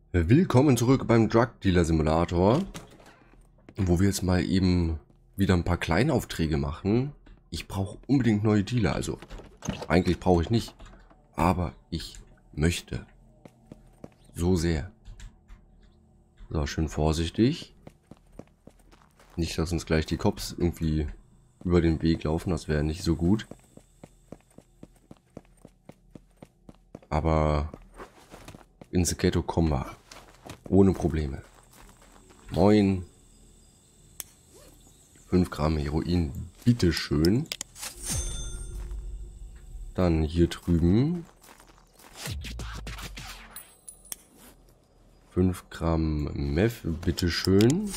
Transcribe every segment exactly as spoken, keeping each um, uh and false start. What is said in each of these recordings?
Willkommen zurück beim Drug Dealer Simulator, wo wir jetzt mal eben wieder ein paar Kleinaufträge machen. Ich brauche unbedingt neue Dealer, also eigentlich brauche ich nicht, aber ich möchte so sehr. So, schön vorsichtig. Nicht, dass uns gleich die Cops irgendwie über den Weg laufen, das wäre nicht so gut. Aber ins Ghetto kommen wir. Ohne Probleme. Moin. fünf Gramm Heroin, bitteschön. Dann hier drüben. fünf Gramm Meth, bitteschön.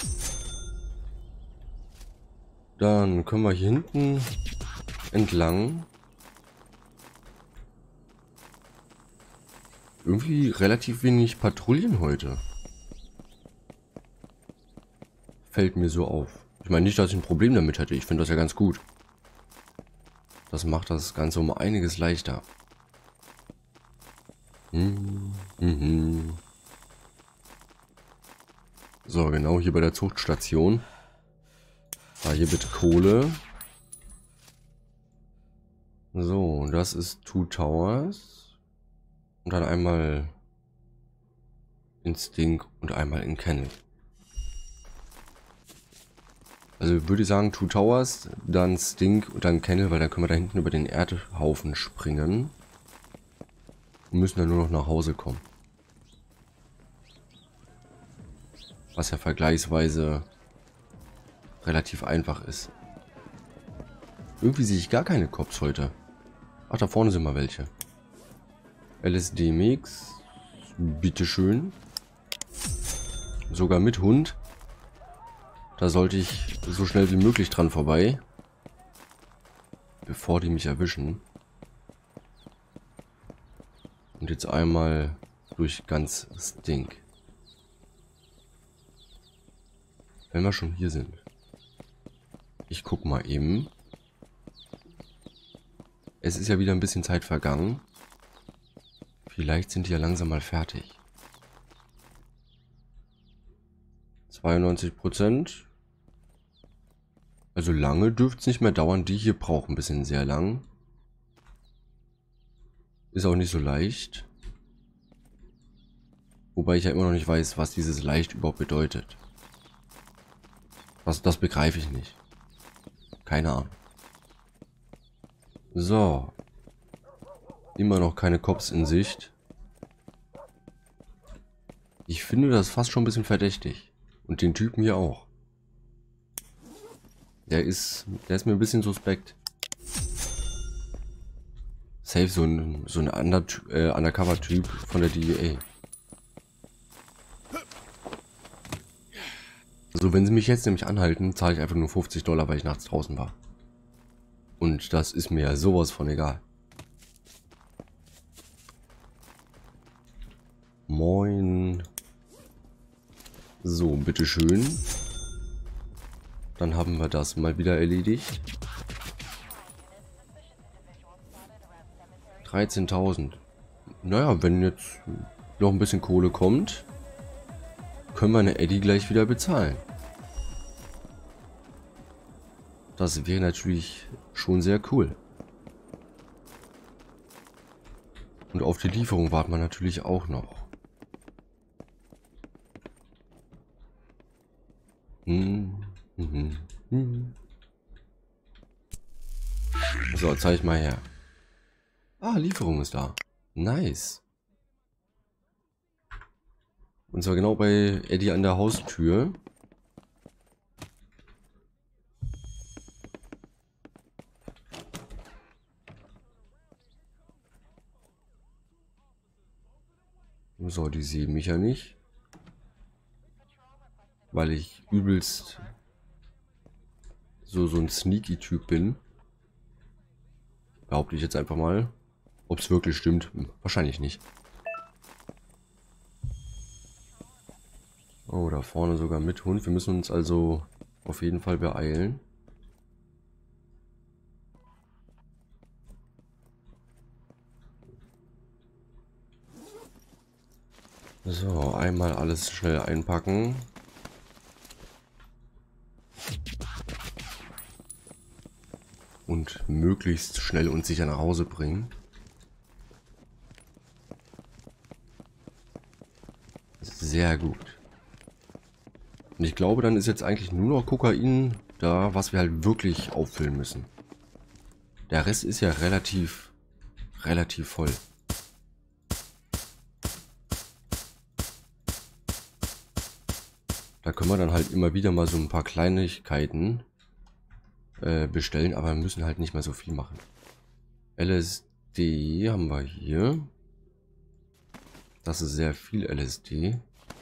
Dann können wir hier hinten entlang. Irgendwie relativ wenig Patrouillen heute. Fällt mir so auf. Ich meine nicht, dass ich ein Problem damit hätte. Ich finde das ja ganz gut. Das macht das Ganze um einiges leichter. Hm, mhm. So, genau hier bei der Zuchtstation. Ah, hier bitte Kohle. So, das ist Two Towers. Und dann einmal in Stink und einmal in Kennel. Also würde ich sagen Two Towers, dann Stink und dann Kennel, weil dann können wir da hinten über den Erdhaufen springen. Und müssen dann nur noch nach Hause kommen. Was ja vergleichsweise relativ einfach ist. Irgendwie sehe ich gar keine Cops heute. Ach, da vorne sind mal welche. L S D-Mix. Bitteschön. Sogar mit Hund. Da sollte ich so schnell wie möglich dran vorbei. Bevor die mich erwischen. Und jetzt einmal durch ganz Stink. Wenn wir schon hier sind. Ich guck mal eben. Es ist ja wieder ein bisschen Zeit vergangen. Vielleicht sind die ja langsam mal fertig. zweiundneunzig Prozent. Also lange dürfte es nicht mehr dauern. Die hier brauchen ein bisschen sehr lang. Ist auch nicht so leicht. Wobei ich ja immer noch nicht weiß, was dieses leicht überhaupt bedeutet. Was, das begreife ich nicht. Keine Ahnung. So. Immer noch keine Cops in Sicht. Ich finde das fast schon ein bisschen verdächtig. Und den Typen hier auch. Der ist, der ist mir ein bisschen suspekt. Safe so ein, so ein Under, äh, Undercover-Typ von der D E A. Also wenn sie mich jetzt nämlich anhalten, zahle ich einfach nur fünfzig Dollar, weil ich nachts draußen war. Und das ist mir ja sowas von egal. Moin. So, bitteschön. Dann haben wir das mal wieder erledigt. dreizehntausend. Naja, wenn jetzt noch ein bisschen Kohle kommt, können wir eine Eddie gleich wieder bezahlen. Das wäre natürlich schon sehr cool. Und auf die Lieferung warten wir natürlich auch noch. Hm, hm, hm. So, zeig mal her. Ah, Lieferung ist da. Nice. Und zwar genau bei Eddie an der Haustür. So, die sehen mich ja nicht. Weil ich übelst so, so ein Sneaky-Typ bin. Behaupte ich jetzt einfach mal. Ob es wirklich stimmt, wahrscheinlich nicht. Oh, da vorne sogar mit Hund. Wir müssen uns also auf jeden Fall beeilen. So, einmal alles schnell einpacken. Und möglichst schnell und sicher nach Hause bringen. Sehr gut. Und ich glaube, dann ist jetzt eigentlich nur noch Kokain da, was wir halt wirklich auffüllen müssen. Der Rest ist ja relativ, relativ voll. Da können wir dann halt immer wieder mal so ein paar Kleinigkeiten äh, bestellen, aber wir müssen halt nicht mehr so viel machen. L S D haben wir hier. Das ist sehr viel L S D.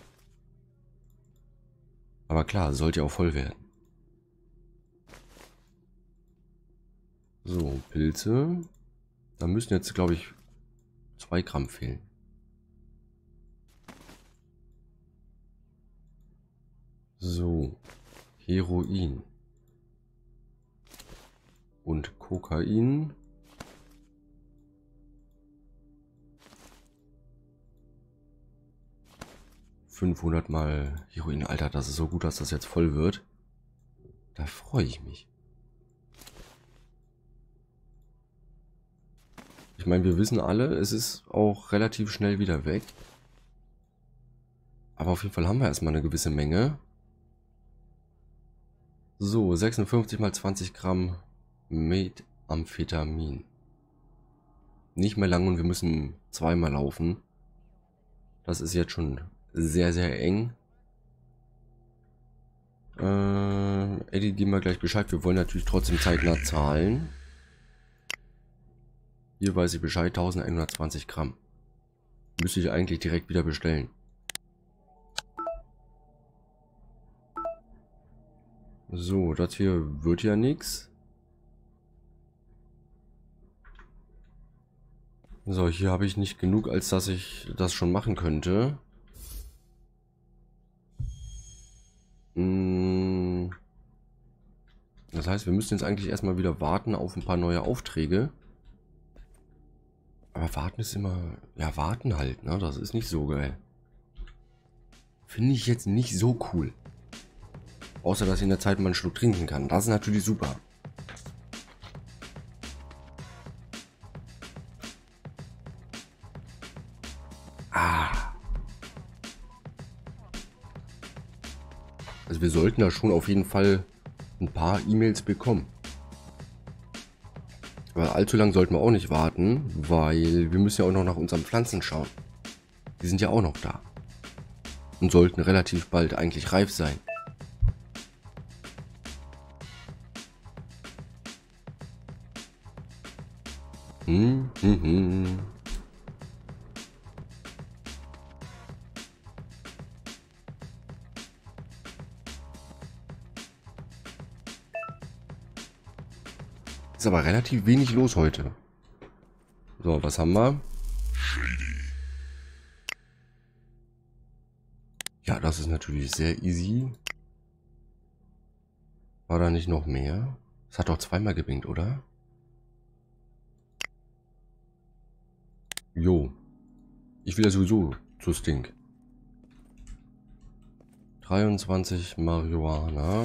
Aber klar, sollte ja auch voll werden. So, Pilze. Da müssen jetzt, glaube ich, zwei Gramm fehlen. So, Heroin. Und Kokain. fünfhundert mal Heroin. Alter, das ist so gut, dass das jetzt voll wird. Da freue ich mich. Ich meine, wir wissen alle, es ist auch relativ schnell wieder weg. Aber auf jeden Fall haben wir erstmal eine gewisse Menge. So, sechsundfünfzig mal zwanzig Gramm Methamphetamin. Nicht mehr lang und wir müssen zweimal laufen. Das ist jetzt schon sehr, sehr eng. Äh, Eddie, geben wir gleich Bescheid. Wir wollen natürlich trotzdem zeitnah zahlen. Hier weiß ich Bescheid, elfhundertzwanzig Gramm. Müsste ich eigentlich direkt wieder bestellen. So, das hier wird ja nichts. So, hier habe ich nicht genug, als dass ich das schon machen könnte. Hm. Das heißt, wir müssen jetzt eigentlich erstmal wieder warten auf ein paar neue Aufträge. Aber warten ist immer... Ja, warten halt, ne? Das ist nicht so geil. Finde ich jetzt nicht so cool. Außer, dass ich in der Zeit mal einen Schluck trinken kann. Das ist natürlich super. Ah. Also wir sollten da schon auf jeden Fall ein paar E-Mails bekommen. Aber allzu lang sollten wir auch nicht warten, weil wir müssen ja auch noch nach unseren Pflanzen schauen. Die sind ja auch noch da. Und sollten relativ bald eigentlich reif sein. Hm, hm, hm. Ist aber relativ wenig los heute. So, was haben wir? Ja, das ist natürlich sehr easy. War da nicht noch mehr? Es hat doch zweimal geblinkt, oder? Jo. Ich will ja sowieso zu Stink. dreiundzwanzig Marihuana.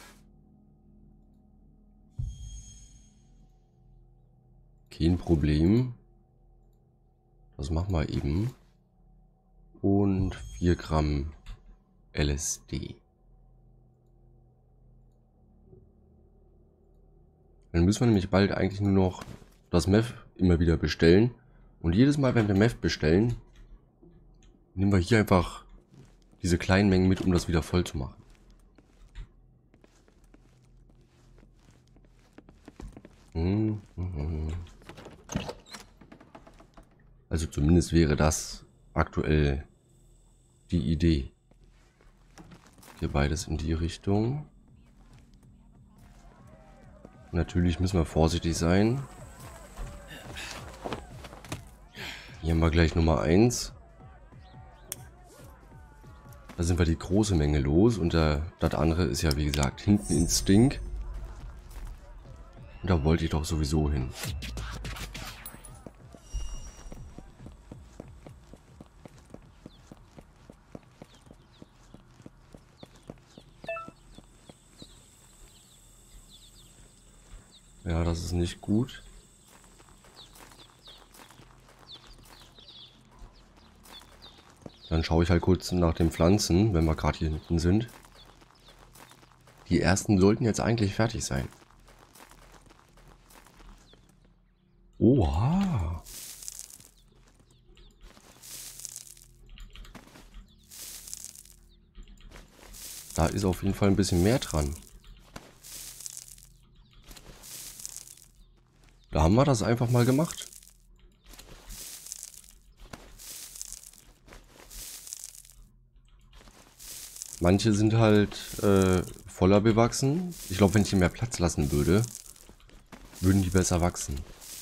Kein Problem. Das machen wir eben. Und vier Gramm L S D. Dann müssen wir nämlich bald eigentlich nur noch das Meth immer wieder bestellen. Und jedes Mal, wenn wir Meth bestellen, nehmen wir hier einfach diese kleinen Mengen mit, um das wieder voll zu machen. Hm, hm, hm. Also zumindest wäre das aktuell die Idee. Hier beides in die Richtung. Natürlich müssen wir vorsichtig sein. Hier haben wir gleich Nummer eins. Da sind wir die große Menge los. Und der, das andere ist ja wie gesagt hinten in Stink. Und da wollte ich doch sowieso hin. Ja, das ist nicht gut. Dann schaue ich halt kurz nach den Pflanzen, wenn wir gerade hier hinten sind. Die ersten sollten jetzt eigentlich fertig sein. Oha! Da ist auf jeden Fall ein bisschen mehr dran. Da haben wir das einfach mal gemacht. Manche sind halt äh, voller bewachsen. Ich glaube, wenn ich ihnen mehr Platz lassen würde, würden die besser wachsen.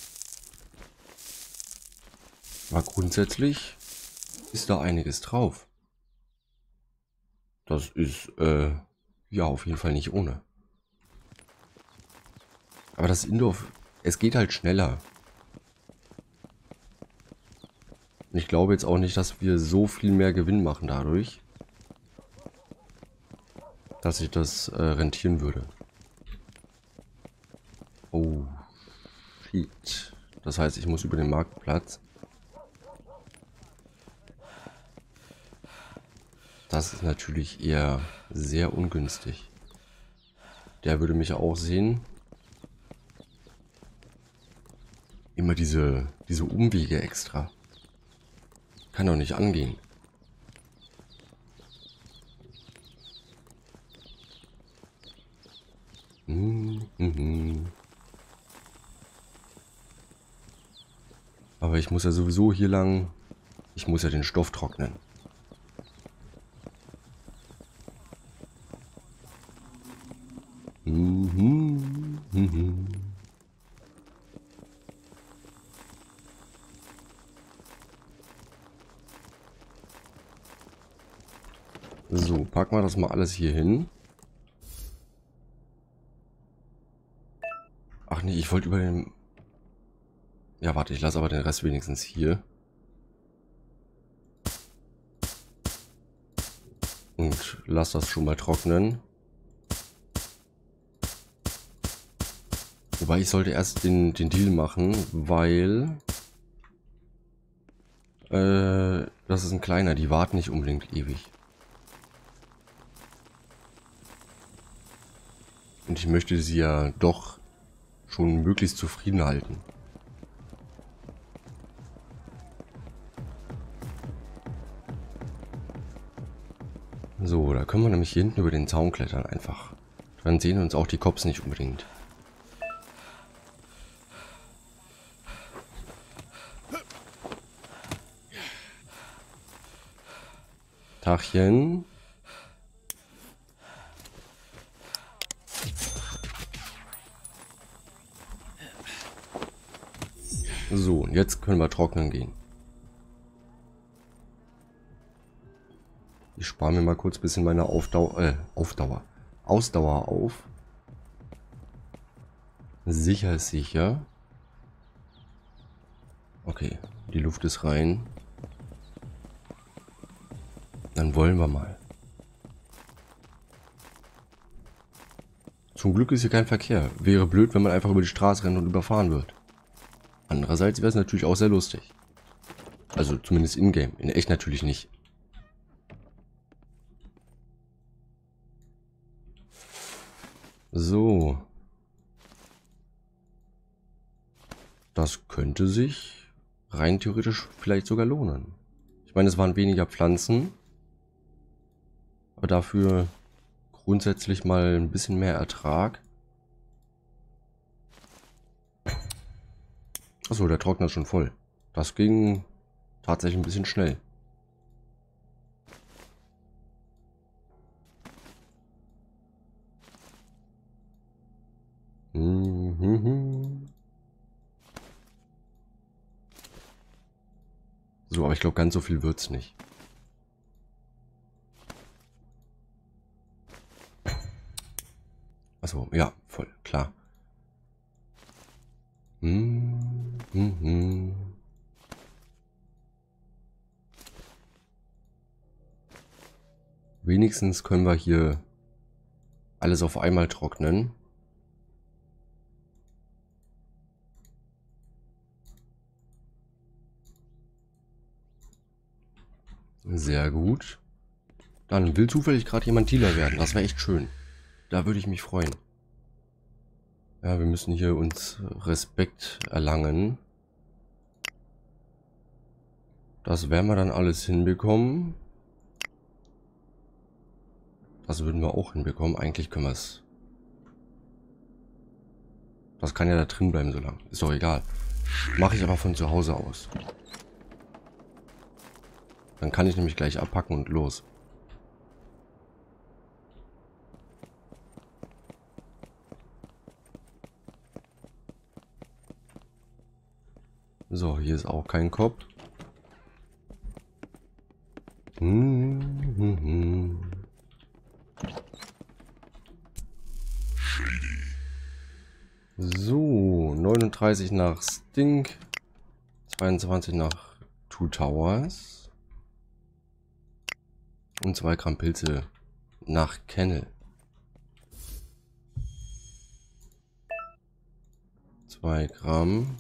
Aber grundsätzlich ist da einiges drauf. Das ist, äh, ja, auf jeden Fall nicht ohne. Aber das Indoor, es geht halt schneller. Und ich glaube jetzt auch nicht, dass wir so viel mehr Gewinn machen dadurch, dass sich das äh, rentieren würde. Oh, shit. Das heißt, ich muss über den Marktplatz. Das ist natürlich eher sehr ungünstig. Der würde mich auch sehen. Immer diese, diese Umwege extra. Kann doch nicht angehen. Hm, hm, hm. Aber ich muss ja sowieso hier lang. Ich muss ja den Stoff trocknen. Mhm, mhm. So, packen wir das mal alles hier hin. Ach nee, ich wollte über den... Ja, warte, ich lasse aber den Rest wenigstens hier. Und lass das schon mal trocknen. Wobei ich sollte erst den, den Deal machen, weil... Äh, das ist ein kleiner, die warten nicht unbedingt ewig. Und ich möchte sie ja doch schon möglichst zufrieden halten. So, da können wir nämlich hier hinten über den Zaun klettern einfach. Dann sehen uns auch die Cops nicht unbedingt. Tachchen. So, und jetzt können wir trocknen gehen. Ich spare mir mal kurz ein bisschen meine Aufdauer, äh, Aufdauer, Ausdauer auf. Sicher ist sicher. Okay, die Luft ist rein. Dann wollen wir mal. Zum Glück ist hier kein Verkehr. Wäre blöd, wenn man einfach über die Straße rennt und überfahren wird. Andererseits wäre es natürlich auch sehr lustig. Also zumindest in-game. In echt natürlich nicht. So. Das könnte sich rein theoretisch vielleicht sogar lohnen. Ich meine, es waren weniger Pflanzen. Aber dafür grundsätzlich mal ein bisschen mehr Ertrag. Achso, der Trockner ist schon voll. Das ging tatsächlich ein bisschen schnell. Mhm. So, aber ich glaube, ganz so viel wird's nicht. Achso, ja, voll, klar. Mhm. Mhm. Wenigstens können wir hier alles auf einmal trocknen. Sehr gut. Dann will zufällig gerade jemand Dealer werden. Das wäre echt schön. Da würde ich mich freuen. Ja, wir müssen hier uns Respekt erlangen. Das werden wir dann alles hinbekommen. Das würden wir auch hinbekommen. Eigentlich können wir es. Das kann ja da drin bleiben so lange. Ist doch egal. Mache ich aber von zu Hause aus. Dann kann ich nämlich gleich abpacken und los. So, hier ist auch kein Kopf. Hm, hm, hm. So, neununddreißig nach Stink, zweiundzwanzig nach Two Towers und zwei Gramm Pilze nach Kennel. zwei Gramm,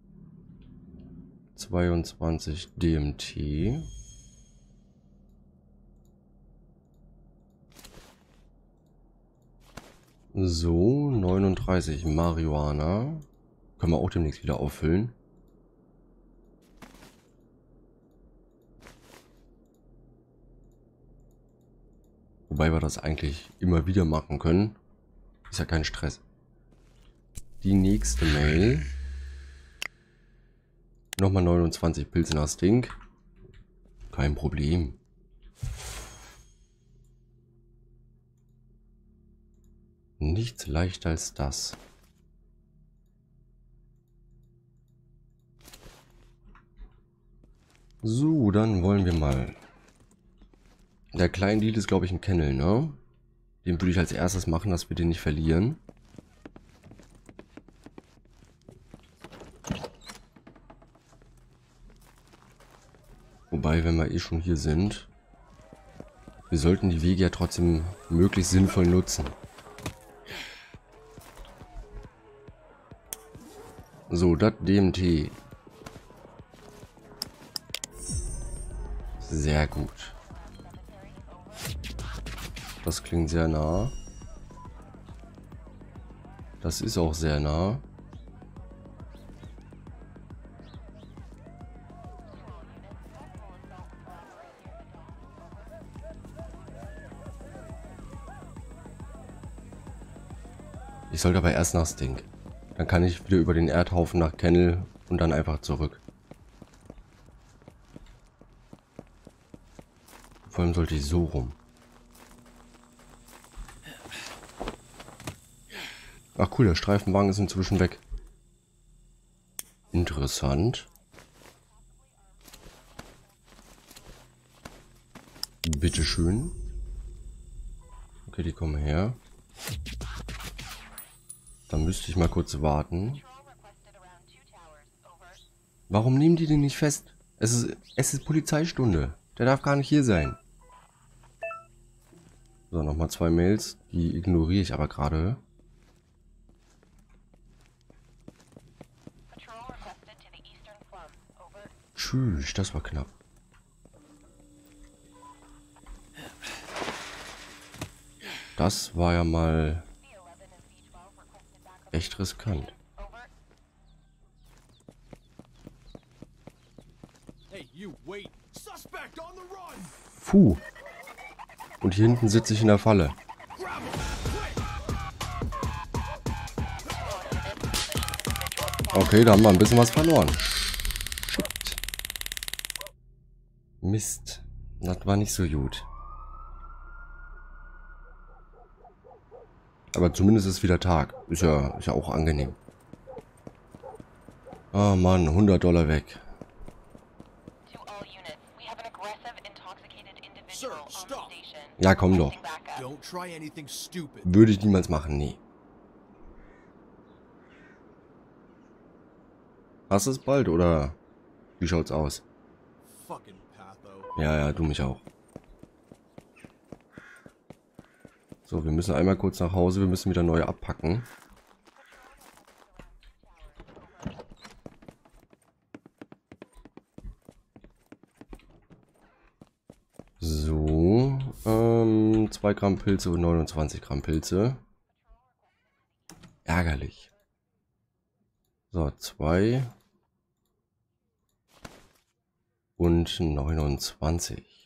zweiundzwanzig D M T. So, neununddreißig Marihuana. Können wir auch demnächst wieder auffüllen. Wobei wir das eigentlich immer wieder machen können. Ist ja kein Stress. Die nächste Mail. Nochmal neunundzwanzig Pilze nach Stink. Kein Problem. Nichts leichter als das. So, dann wollen wir mal. Der kleine Deal ist, glaube ich, ein Kennel, ne? Den würde ich als erstes machen, dass wir den nicht verlieren. Wobei, wenn wir eh schon hier sind, wir sollten die Wege ja trotzdem möglichst sinnvoll nutzen. So, das D M T. Sehr gut. Das klingt sehr nah. Das ist auch sehr nah. Ich sollte aber erst nach Stink. Dann kann ich wieder über den Erdhaufen nach Kennel und dann einfach zurück. Vor allem sollte ich so rum. Ach cool, der Streifenwagen ist inzwischen weg. Interessant. Bitteschön. Okay, die kommen her. Dann müsste ich mal kurz warten. Warum nehmen die den nicht fest? Es ist, es ist Polizeistunde. Der darf gar nicht hier sein. So, nochmal zwei Mails. Die ignoriere ich aber gerade. Tschüss, das war knapp. Das war ja mal echt riskant. Puh. Und hier hinten sitze ich in der Falle. Okay, da haben wir ein bisschen was verloren. Shit. Mist. Das war nicht so gut. Aber zumindest ist wieder Tag. Ist ja, ist ja auch angenehm. Oh Mann, hundert Dollar weg. Ja, komm doch. Würde ich niemals machen, nee. Hast du es bald oder wie schaut's aus? Ja, ja, du mich auch. So, wir müssen einmal kurz nach Hause, wir müssen wieder neu abpacken. So, ähm, zwei Gramm Pilze und neunundzwanzig Gramm Pilze. Ärgerlich. So, zwei und neunundzwanzig.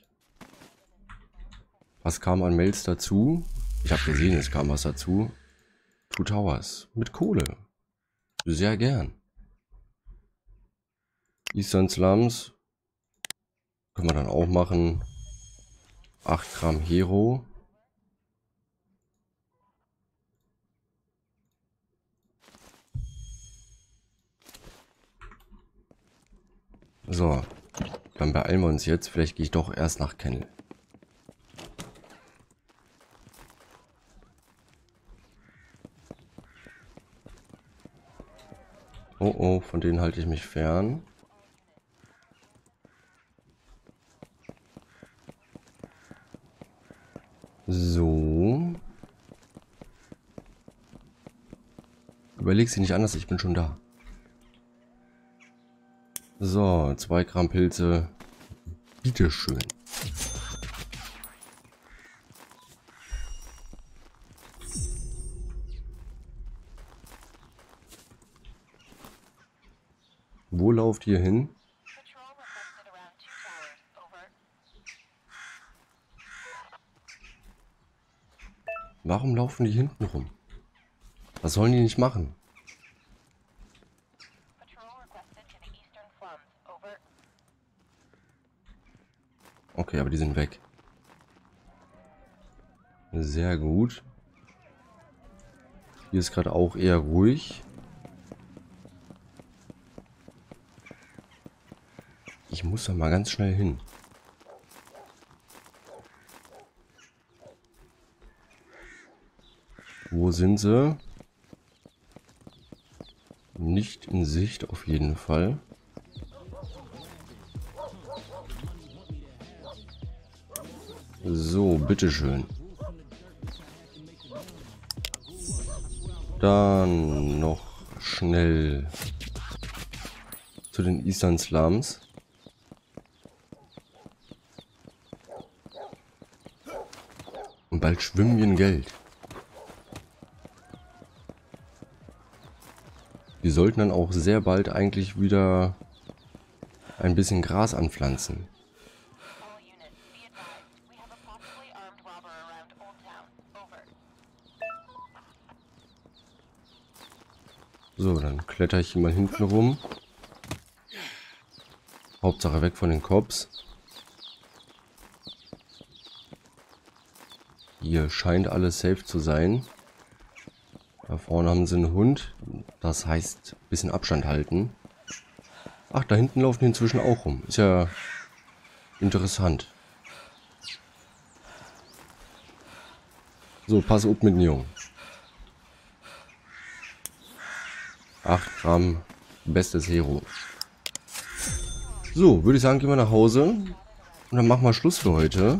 Was kam an Mails dazu? Ich habe gesehen, es kam was dazu. Two Towers mit Kohle. Sehr gern. Eastern Slums können wir dann auch machen. acht Gramm Hero. So, dann beeilen wir uns jetzt. Vielleicht gehe ich doch erst nach Kennel. Oh oh, von denen halte ich mich fern. So. Überleg sie nicht anders, ich bin schon da. So, zwei Gramm Pilze. Bitteschön. Wo lauft ihr hin? Warum laufen die hinten rum? Was sollen die nicht machen? Okay, aber die sind weg. Sehr gut. Hier ist gerade auch eher ruhig. Ich muss da mal ganz schnell hin. Wo sind sie? Nicht in Sicht auf jeden Fall. So, bitteschön. Dann noch schnell zu den Eastern Slums. Und bald schwimmen wir in Geld. Wir sollten dann auch sehr bald eigentlich wieder ein bisschen Gras anpflanzen. So, dann kletter ich hier mal hinten rum. Hauptsache weg von den Cops. Hier scheint alles safe zu sein. Da vorne haben sie einen Hund. Das heißt, ein bisschen Abstand halten. Ach, da hinten laufen die inzwischen auch rum. Ist ja interessant. So, pass auf mit den Jungen. acht Gramm, bestes Hero. So, würde ich sagen, gehen wir nach Hause. Und dann machen wir Schluss für heute.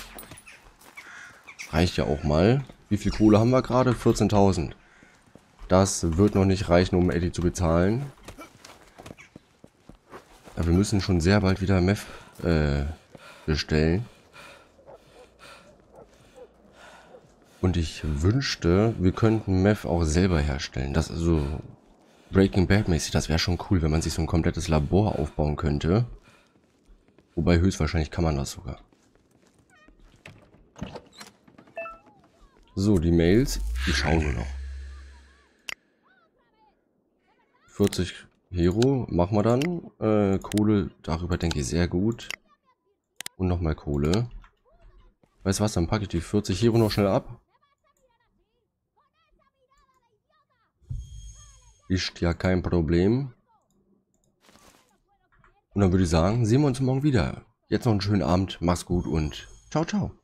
Reicht ja auch mal. Wie viel Kohle haben wir gerade? vierzehntausend. Das wird noch nicht reichen, um Eddie zu bezahlen. Aber wir müssen schon sehr bald wieder Meth äh, bestellen. Und ich wünschte, wir könnten Meth auch selber herstellen. Das ist so Breaking Bad mäßig. Das wäre schon cool, wenn man sich so ein komplettes Labor aufbauen könnte. Wobei höchstwahrscheinlich kann man das sogar. So, die Mails, die schauen wir noch. vierzig Hero machen wir dann. Äh, Kohle, darüber denke ich sehr gut. Und nochmal Kohle. Weißt du was, dann packe ich die vierzig Hero noch schnell ab. Ist ja kein Problem. Und dann würde ich sagen, sehen wir uns morgen wieder. Jetzt noch einen schönen Abend, mach's gut und ciao, ciao.